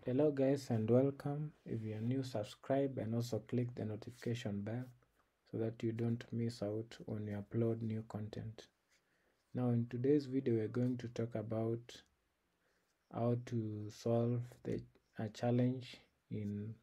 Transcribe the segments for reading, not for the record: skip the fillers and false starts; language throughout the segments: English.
Hello guys and welcome. If you're new, subscribe and also click the notification bell so that you don't miss out when you upload new content. Now in today's video we're going to talk about how to solve a challenge in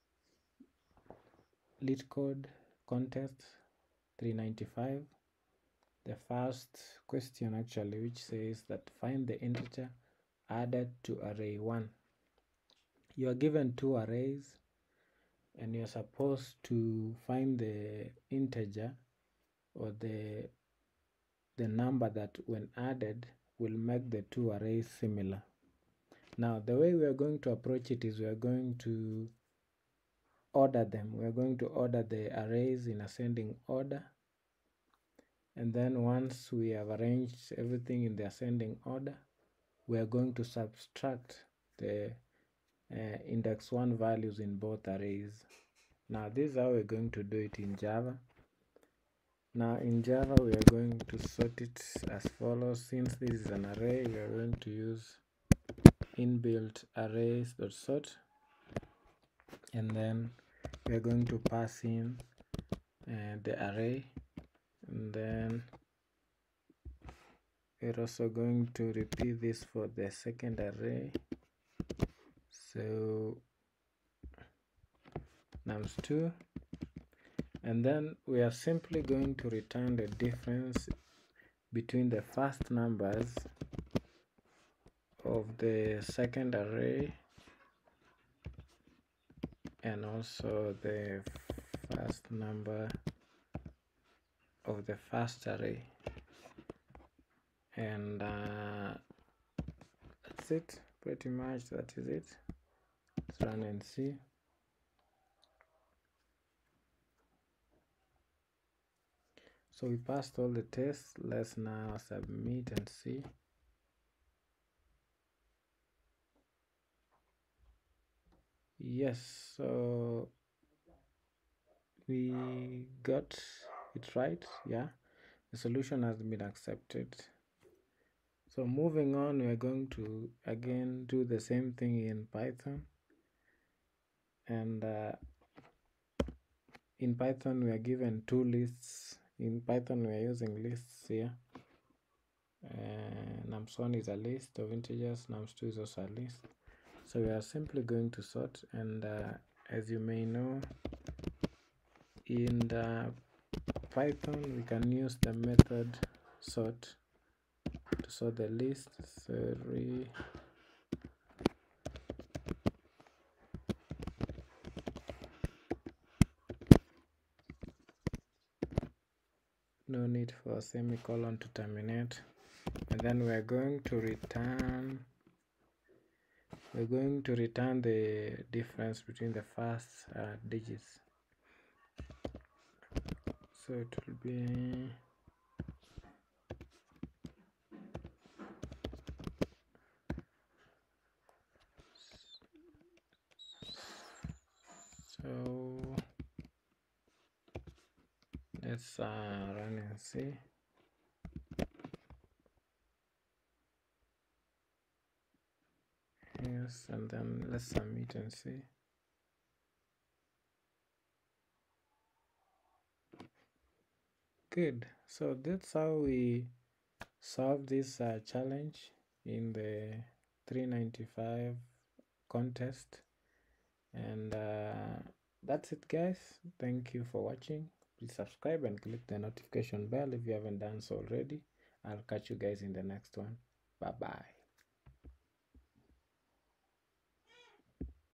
LeetCode contest 395. The first question actually, which says that find the integer added to array 1. You are given two arrays and you're supposed to find the integer or the number that when added will make the two arrays similar. Now the way we are going to approach it is we are going to order them. We are going to order the arrays in ascending order, and then once we have arranged everything in the ascending order, we are going to subtract the index 1 values in both arrays. Now this is how we're going to do it in Java. Now in Java we are going to sort it as follows. Since this is an array, we are going to use inbuilt arrays.sort, and then we are going to pass in the array, and then we're also going to repeat this for the second array. So nums2, and then we are simply going to return the difference between the first numbers of the second array and also the first number of the first array, and that's it, pretty much. That is it. Let's run and see. So we passed all the tests. Let's now submit and see. Yes, so we got it right. Yeah, the solution has been accepted. So moving on, we are going to again do the same thing in Python, and in Python we are given two lists. In Python we are using lists here. Nums1 is a list of integers, nums2 is also a list. So we are simply going to sort, and as you may know, in the Python we can use the method sort to sort the list. Sorry. No need for a semicolon to terminate. And then we're going to return the difference between the first digits. So it will be so let's run and see. Yes, and then let's submit and see. Good. So that's how we solve this challenge in the 395 contest, and that's it guys. Thank you for watching. Please subscribe and click the notification bell if you haven't done so already. I'll catch you guys in the next one. Bye bye.